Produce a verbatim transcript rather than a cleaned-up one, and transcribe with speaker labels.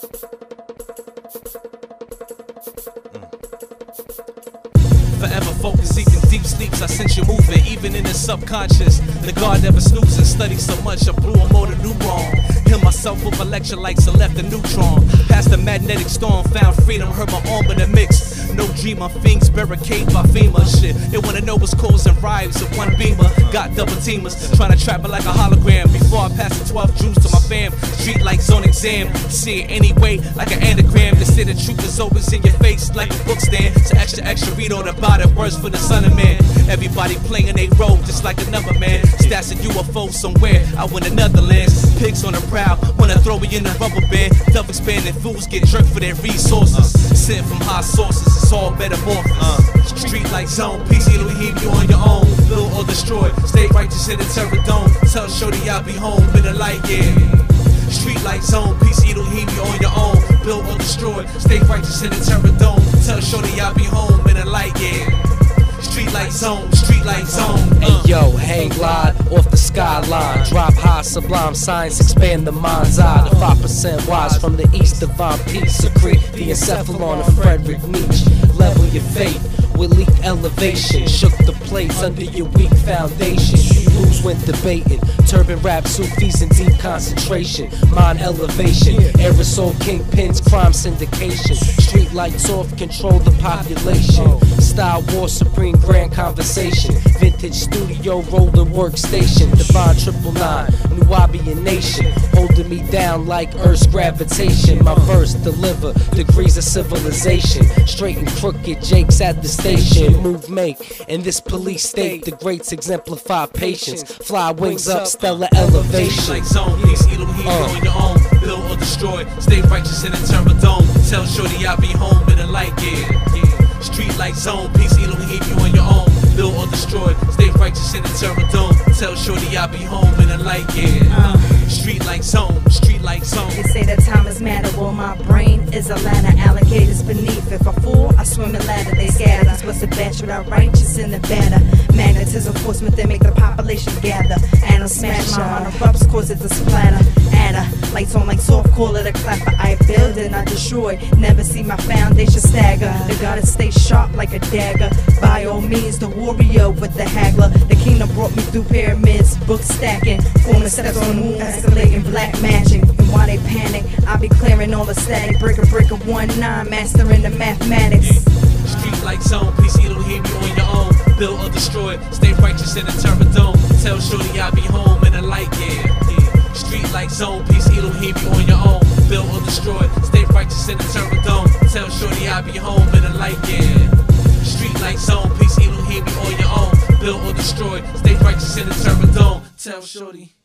Speaker 1: Forever focused, seeking deep sleeps, I sense you moving, even in the subconscious. The guard never snoozing, studied so much, I blew a motor neuron. Heal myself with electrolytes, I left a neutron. Past the magnetic storm, found freedom, heard my arm in the mix. No dreamer, things barricade by FEMA. Shit, they wanna know what's causing riots of one beamer. Got double teamers, trying to trap it like a hologram. Before I pass the twelve Jews to my fam, street lights on exam. See it anyway, like an anagram. They say the truth is always in your face, like a book stand. So extra, extra, read all about it, words for the son of man. Everybody playing a role, just like another man. Stats a U F O somewhere, out in the Netherlands. Pigs on the prowl, wanna throw me in a rubber band. Tough expanding fools get jerked for their resources. Sent from high sources, it's all metamorphosis. Uh, street like zone, peace, Elohim, you on your own. Build or destroy, stay righteous in the terror dome. Tell Shorty I'll be home in a light, yeah. Street like zone, peace, Elohim, you on your own. Build or destroy, stay righteous in the terror dome. Tell Shorty I'll be home in a light, yeah. Street light zone, street light zone.
Speaker 2: Uh. Hey yo, hang glide off the skyline. Drop high, sublime science, expand the mind's eye. The five percent wise from the east, divine peace. Secrete the encephalon of Frederick Nietzsche. Level your faith with leaked elevation. Shook the plates under your weak foundation. Who's when debating? Turban rap, Sufis in deep concentration. Mind elevation, aerosol kingpins, crime syndication. Street lights off, control the population. Style war, supreme grand conversation. Vintage studio, rolling workstation. Divine triple nine, Nubian nation. Holding me down like Earth's gravitation. My verse deliver degrees of civilization. Straight and crooked, Jake's at the station. Move make, in this police state, the greats exemplify patience. Fly wings up, stellar elevation.
Speaker 1: Like zone, peace, Elohim, uh. on your own. Build or destroy, stay righteous in the terror dome. Tell Shorty I'll be home in the light, yeah, yeah. Street like zone, peace, Elohim, you on your own. Build or destroy, stay righteous in the terror dome. Tell Shorty I'll be home in the light, yeah. Uh. Street like zone, street like zone.
Speaker 3: They say that time is matter, well my brain is a ladder. Alligators beneath, if I fall, I swim in ladder. They scatter, cause what's the best without righteous in the better. Magnetism force within, make the population gather. And a smash my mind erupts, cause it to splatter. Adder, lights on like soft, call it a clapper. I build and I destroy, never see my foundation stagger. The gotta stay sharp like a dagger. By all means, the warrior with the haggler. The kingdom brought me through pyramids, book stacking. Forming steps on the moon, escalating black magic. And while they panic, I be clearing all the static. Breaker, breaker, one nine, mastering the mathematics.
Speaker 1: Street like zone, peace, Elohim, you on your own. Build or destroy, stay righteous in the terror dome. Tell Shorty I'll be home in the light, yeah, yeah. Street like zone, peace, Elohim, you on your own. Build or destroy, stay righteous in the terror dome. Tell Shorty I'll be home in the light, yeah. Street like zone, peace, Elohim, you on your own. Build or destroy, stay righteous in the terror dome. Tell Shorty.